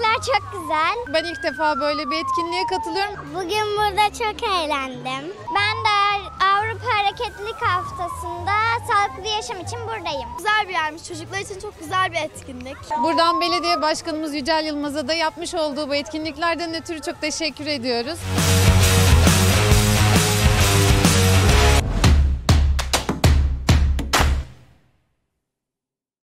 etkinlikler çok güzel. Ben ilk defa böyle bir etkinliğe katılıyorum. Bugün burada çok eğlendim. Ben de Avrupa Hareketlilik Haftası'nda sağlıklı yaşam için buradayım. Güzel bir yermiş. Çocuklar için çok güzel bir etkinlik. Buradan belediye başkanımız Yücel Yılmaz'a da yapmış olduğu bu etkinliklerden ötürü çok teşekkür ediyoruz.